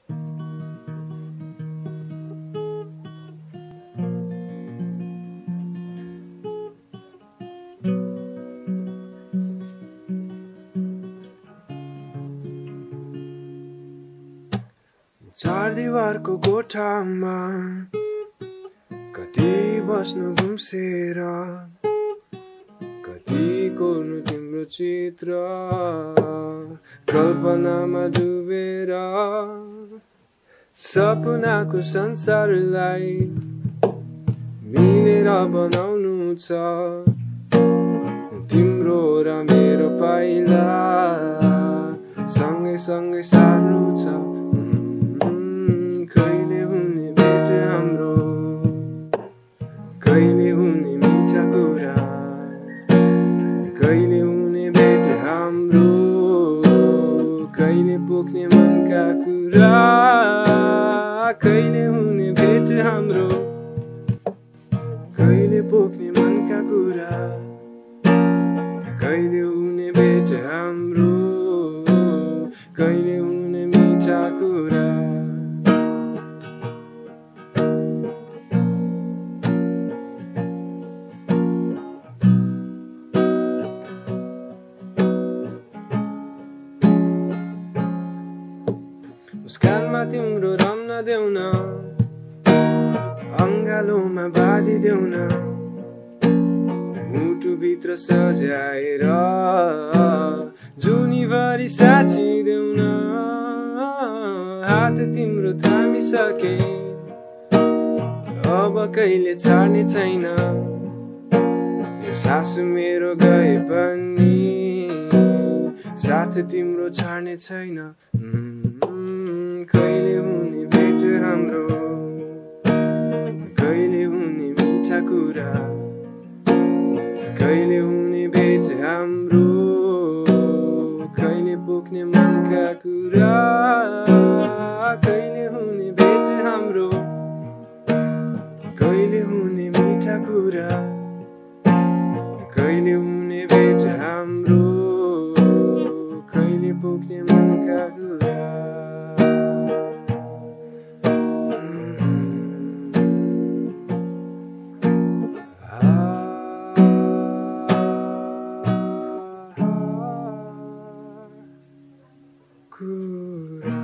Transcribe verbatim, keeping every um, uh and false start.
चार दिवारको कोठामा कति बस्नु घुम्सेर, कति कोर्नु तिम्रो चित्र कल्पनामा डुबेर। सपनाको संसारलाई मिलेर बनाउनु छ तिम्रो र मेरो पाइला, सँगै सँगै सार्नु छ। कहिले हुने भेट हाम्रो, कहिले हुने मिठा कुरा, कहिले हुने भेट हाम्रो, कहिले पोख्ने मनका कुरा, कहिले हुने भेट हाम्रो, कहिले पोख्ने मनका कुरा, कहिले हुने भेट हाम्रो, कहिले हुने मिठा कुरा। मुस्कानमा तिम्रो रम्न देउन, अङ्गालोमा बाँधिदेउन, मुटुभित्र सजाएर जुनीभरि साचिदेउन। हात तिम्रो थामिसके, अब कहिले छाड्ने छैन, यो सास मेरो गए पनि साथ तिम्रो छाड्ने छैन। कहिले हुने भेट हाम्रो, कहिले हुने मिठा कुरा, कहिले हुने भेट हाम्रो, कहिले पोख्ने मनका कुरा, कहिले हुने भेट हाम्रो, कहिले हुने मिठा कुरा, कहिले हुने भेट हाम्रो, कहिले पोख्ने मनका कुरा। Good.